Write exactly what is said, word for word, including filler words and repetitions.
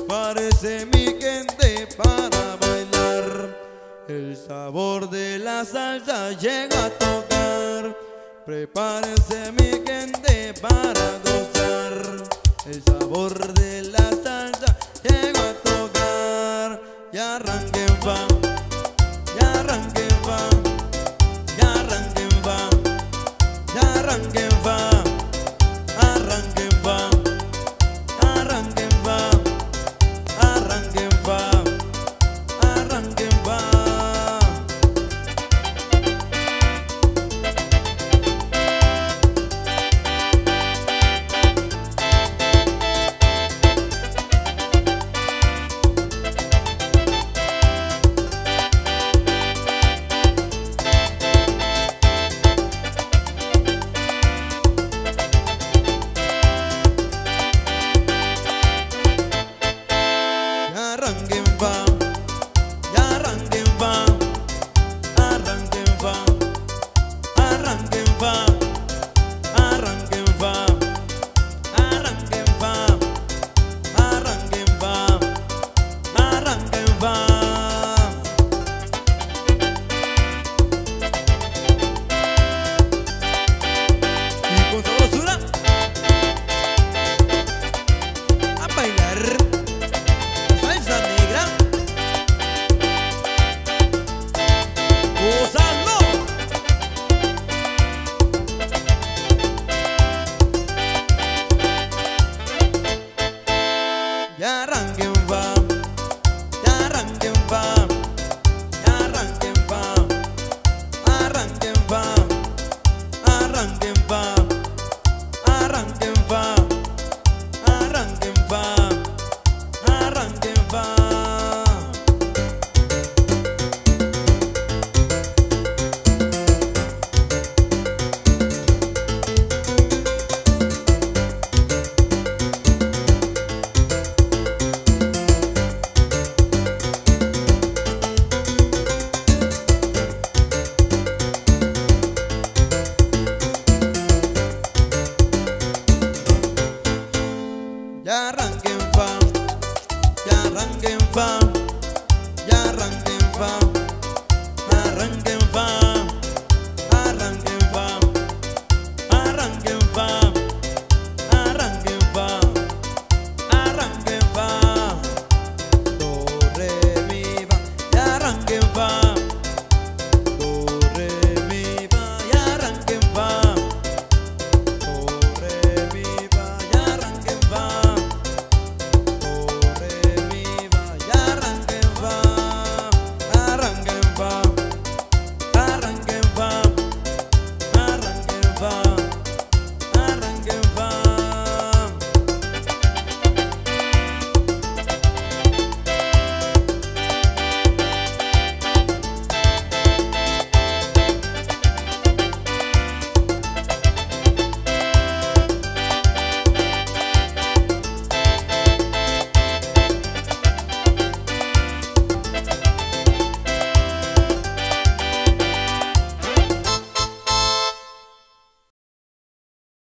Prepárese mi gente para bailar. El sabor de la salsa llega a tocar. Prepárese mi gente para gozar. El sabor de la salsa llega a tocar. Y arranquen va, y arranquen va, y arranquen va, y arranquen va, arranquen va, arranquen va, arranquen va, arranquen va. Arranquen va, ya arranquen va, arranquen va, arranquen va, arranquen va, arranquen va, arranquen va, arranquen va. Y con sabrosura a bailar. Ya arranquen va, ya arranquen va, ya arranquen va, arranquen va, arranquen va, arranquen va, arranquen va, arranquen va. Ya arranquen va, ya arranquen va, ya arranquen va, arranquen